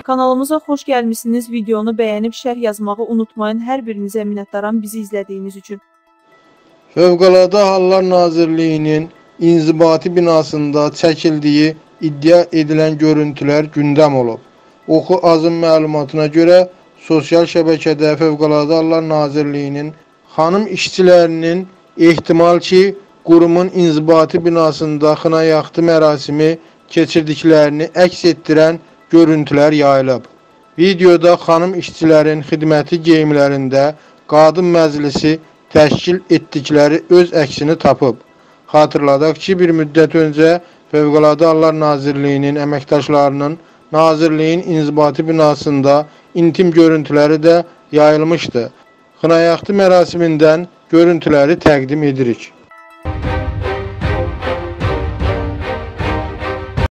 Kanalımıza xoş gəlmişsiniz. Videonu bəyənib şərh yazmağı unutmayın. Hər birinizə minnətdaram bizi izlədiyiniz üçün. Fövqəladə Hallar Nazirliyinin inzibati binasında çəkildiyi iddia edilən görüntülər gündəm olub. Oxu Azın məlumatına görə sosial şəbəkədə Fövqəladə Hallar Nazirliyinin xanım işçilərinin ehtimal ki, qurumun inzibati binasında xına yaxtı mərasimi keçirdiklərini əks etdirən görüntülər yayılıb. Videoda xanım işçilərin xidməti geyimlərində qadın məclisi təşkil etdikləri öz əksini tapıb. Xatırladaq ki, bir müddət öncə Fövqəladə Hallar Nazirliyinin əməkdaşlarının Nazirliyin inzibati binasında intim görüntüləri də yayılmışdı. Xına yaxtı mərasimindən görüntüləri təqdim edirik.